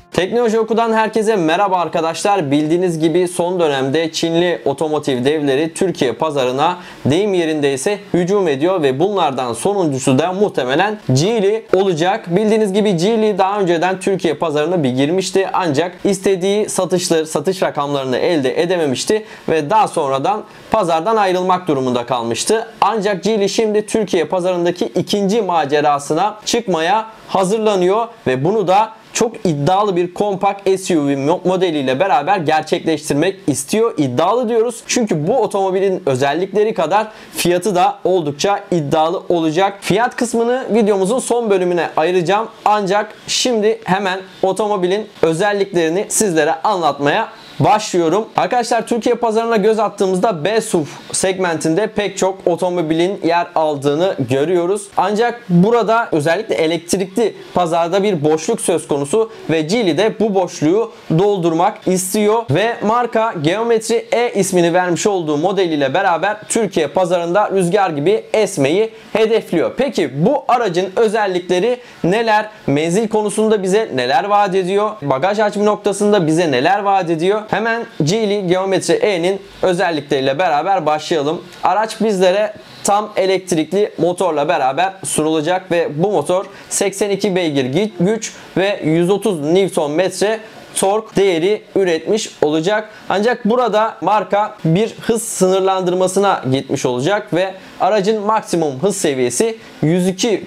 Teknoloji Oku'dan herkese merhaba arkadaşlar. Bildiğiniz gibi son dönemde Çinli otomotiv devleri Türkiye pazarına deyim yerindeyse hücum ediyor ve bunlardan sonuncusu da muhtemelen Geely olacak. Bildiğiniz gibi Geely daha önceden Türkiye pazarına bir girmişti ancak istediği satış rakamlarını elde edememişti ve daha sonradan pazardan ayrılmak durumunda kalmıştı. Ancak Geely şimdi Türkiye pazarındaki ikinci macerasına çıkmaya hazırlanıyor ve bunu da çok iddialı bir kompakt SUV modeliyle beraber gerçekleştirmek istiyor. İddialı diyoruz çünkü bu otomobilin özellikleri kadar fiyatı da oldukça iddialı olacak. Fiyat kısmını videomuzun son bölümüne ayıracağım. Ancak şimdi hemen otomobilin özelliklerini sizlere anlatmaya başlıyorum. Arkadaşlar Türkiye pazarına göz attığımızda B-SUV segmentinde pek çok otomobilin yer aldığını görüyoruz. Ancak burada özellikle elektrikli pazarda bir boşluk söz konusu ve Geely de bu boşluğu doldurmak istiyor ve marka Geometry E ismini vermiş olduğu modeliyle beraber Türkiye pazarında rüzgar gibi esmeyi hedefliyor. Peki bu aracın özellikleri neler? Menzil konusunda bize neler vaat ediyor? Bagaj hacmi noktasında bize neler vaat ediyor? Hemen Geely Geometry E'nin özellikleriyle beraber başlayalım. Araç bizlere tam elektrikli motorla beraber sunulacak ve bu motor 82 beygir güç ve 130 Nm tork değeri üretmiş olacak. Ancak burada marka bir hız sınırlandırmasına gitmiş olacak ve aracın maksimum hız seviyesi 102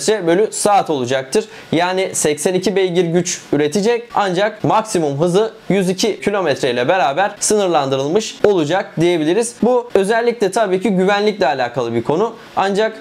km/saat olacaktır. Yani 82 beygir güç üretecek ancak maksimum hızı 102 km ile beraber sınırlandırılmış olacak diyebiliriz. Bu özellikle tabii ki güvenlikle alakalı bir konu. Ancak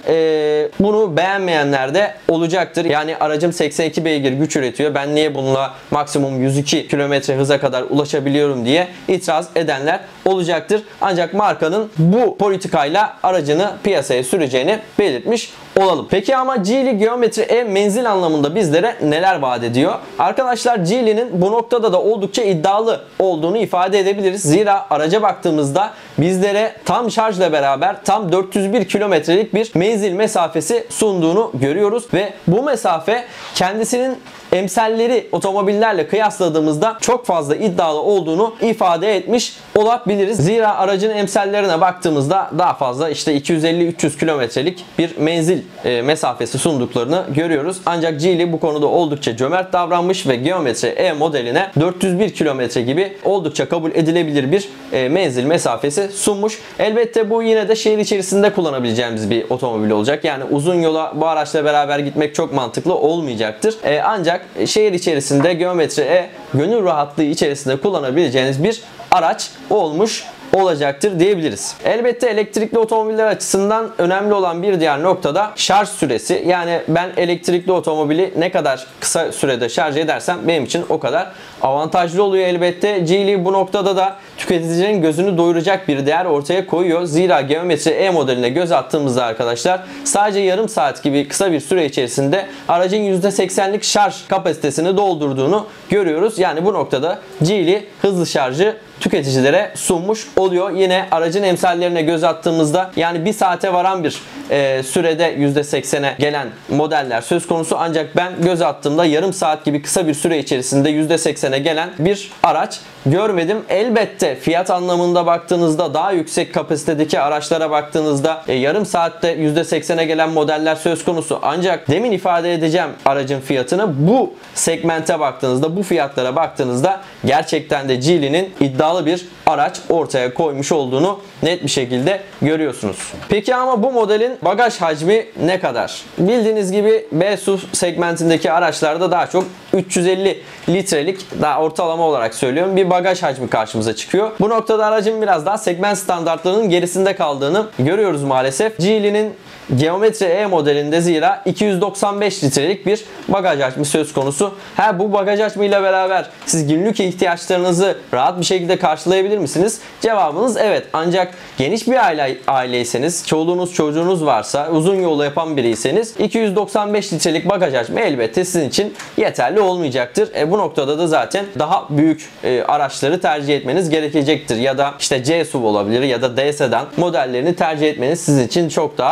bunu beğenmeyenler de olacaktır. Yani aracım 82 beygir güç üretiyor. Ben niye bununla maksimum 102 km hıza kadar ulaşabiliyorum diye itiraz edenler olacaktır. Ancak markanın bu politikayla aracını piyasaya süreceğini belirtmiş olalım. Peki ama Geely Geometry E menzil anlamında bizlere neler vaat ediyor? Arkadaşlar Geely'nin bu noktada da oldukça iddialı olduğunu ifade edebiliriz. Zira araca baktığımızda bizlere tam şarjla beraber tam 401 kilometrelik bir menzil mesafesi sunduğunu görüyoruz ve bu mesafe kendisinin emsalleri otomobillerle kıyasladığımızda çok fazla iddialı olduğunu ifade etmiş olabiliriz. Zira aracın emsallerine baktığımızda daha fazla işte 250-300 kilometrelik bir menzil mesafesi sunduklarını görüyoruz. Ancak Geely bu konuda oldukça cömert davranmış ve Geometry E modeline 401 kilometre gibi oldukça kabul edilebilir bir menzil mesafesi sunmuş. Elbette bu yine de şehir içerisinde kullanabileceğimiz bir otomobil olacak. Yani uzun yola bu araçla beraber gitmek çok mantıklı olmayacaktır. Ancak şehir içerisinde Geometry E gönül rahatlığı içerisinde kullanabileceğiniz bir araç olmuş olacaktır diyebiliriz. Elbette elektrikli otomobiller açısından önemli olan bir diğer nokta da şarj süresi. Yani ben elektrikli otomobili ne kadar kısa sürede şarj edersem benim için o kadar avantajlı oluyor elbette. Geely bu noktada da tüketicinin gözünü doyuracak bir değer ortaya koyuyor. Zira Geometry E modeline göz attığımızda arkadaşlar sadece yarım saat gibi kısa bir süre içerisinde aracın %80'lik şarj kapasitesini doldurduğunu görüyoruz. Yani bu noktada Geely hızlı şarjı tüketicilere sunmuş oluyor. Yine aracın emsallerine göz attığımızda yani bir saate varan bir sürede %80'e gelen modeller söz konusu. Ancak ben göz attığımda yarım saat gibi kısa bir süre içerisinde %80'e gelen bir araç görmedim. Elbette fiyat anlamında baktığınızda daha yüksek kapasitedeki araçlara baktığınızda yarım saatte %80'e gelen modeller söz konusu. Ancak demin ifade edeceğim aracın fiyatını bu segmente baktığınızda, bu fiyatlara baktığınızda gerçekten de Geely'nin iddialı bir araç ortaya koymuş olduğunu net bir şekilde görüyorsunuz. Peki ama bu modelin bagaj hacmi ne kadar? Bildiğiniz gibi B-SUV segmentindeki araçlarda daha çok 350 litrelik, daha ortalama olarak söylüyorum, bir bagaj hacmi karşımıza çıkıyor. Bu noktada aracın biraz daha segment standartlarının gerisinde kaldığını görüyoruz maalesef. Geely'nin Geometry E modelinde zira 295 litrelik bir bagaj hacmi söz konusu. Bu bagaj hacmiyle beraber siz günlük ihtiyaçlarınızı rahat bir şekilde karşılayabilir misiniz? Cevabınız evet. Ancak geniş bir aileyseniz, çoluğunuz çocuğunuz varsa, uzun yolu yapan biriyseniz 295 litrelik bagaj hacmi elbette sizin için yeterli olmayacaktır. Bu noktada da zaten daha büyük araçları tercih etmeniz gerekecektir. Ya da işte C-SUV olabilir ya da D sedan modellerini tercih etmeniz sizin için çok daha iyi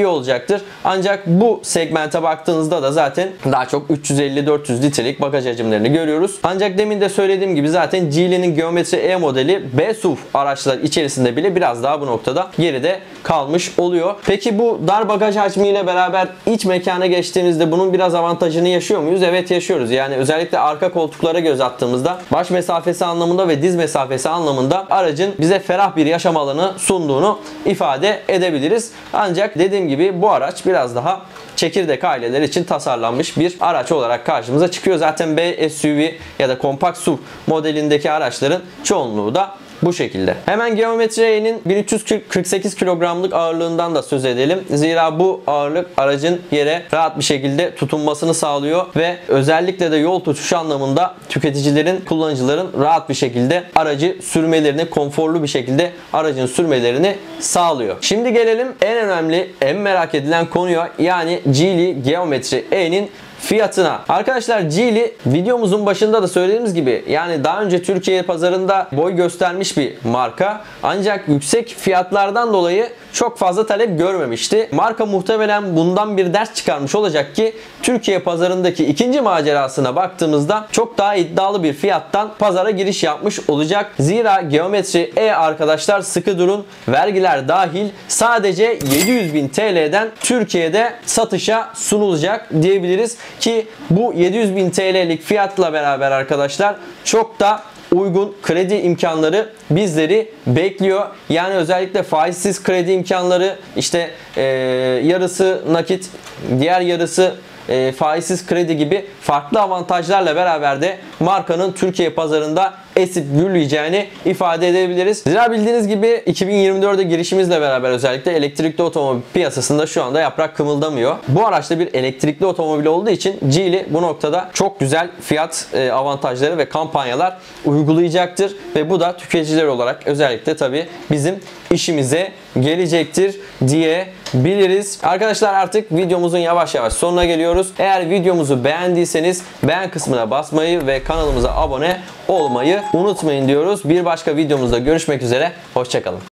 iyi olacaktır. Ancak bu segmente baktığınızda da zaten daha çok 350-400 litrelik bagaj hacimlerini görüyoruz. Ancak demin de söylediğim gibi zaten Geely'nin Geometri E modeli B-SUV araçlar içerisinde bile biraz daha bu noktada geride kalmış oluyor. Peki bu dar bagaj hacmiyle beraber iç mekana geçtiğimizde bunun biraz avantajını yaşıyor muyuz? Evet, yaşıyoruz. Yani özellikle arka koltuklara göz attığımızda baş mesafesi anlamında ve diz mesafesi anlamında aracın bize ferah bir yaşam alanı sunduğunu ifade edebiliriz. Ancak dediğim gibi bu araç biraz daha çekirdek aileler için tasarlanmış bir araç olarak karşımıza çıkıyor. Zaten B SUV ya da kompakt SUV modelindeki araçların çoğunluğu da bu şekilde. Hemen Geometri E'nin 1348 kilogramlık ağırlığından da söz edelim. Zira bu ağırlık aracın yere rahat bir şekilde tutunmasını sağlıyor ve özellikle de yol tutuşu anlamında tüketicilerin, kullanıcıların rahat bir şekilde aracı sürmelerini, konforlu bir şekilde aracın sürmelerini sağlıyor. Şimdi gelelim en önemli, en merak edilen konuya, yani Geely Geometri E'nin fiyatına. Arkadaşlar, Geely videomuzun başında da söylediğimiz gibi yani daha önce Türkiye pazarında boy göstermiş bir marka. Ancak yüksek fiyatlardan dolayı çok fazla talep görmemişti. Marka muhtemelen bundan bir ders çıkarmış olacak ki Türkiye pazarındaki ikinci macerasına baktığımızda çok daha iddialı bir fiyattan pazara giriş yapmış olacak. Zira Geometri E arkadaşlar, sıkı durun, vergiler dahil sadece 700.000 TL'den Türkiye'de satışa sunulacak diyebiliriz ki bu 700.000 TL'lik fiyatla beraber arkadaşlar çok da uygun kredi imkanları bizleri bekliyor. Yani özellikle faizsiz kredi imkanları, işte yarısı nakit, diğer yarısı faizsiz kredi gibi farklı avantajlarla beraber de markanın Türkiye pazarında esip gürleyeceğini ifade edebiliriz. Zira bildiğiniz gibi 2024'de girişimizle beraber özellikle elektrikli otomobil piyasasında şu anda yaprak kımıldamıyor. Bu araçta bir elektrikli otomobil olduğu için Geely bu noktada çok güzel fiyat avantajları ve kampanyalar uygulayacaktır ve bu da tüketiciler olarak özellikle tabii bizim işimize gelecektir diyebiliriz. Arkadaşlar, artık videomuzun yavaş yavaş sonuna geliyoruz. Eğer videomuzu beğendiyseniz beğen kısmına basmayı ve kanalımıza abone olmayı unutmayın diyoruz. Bir başka videomuzda görüşmek üzere. Hoşça kalın.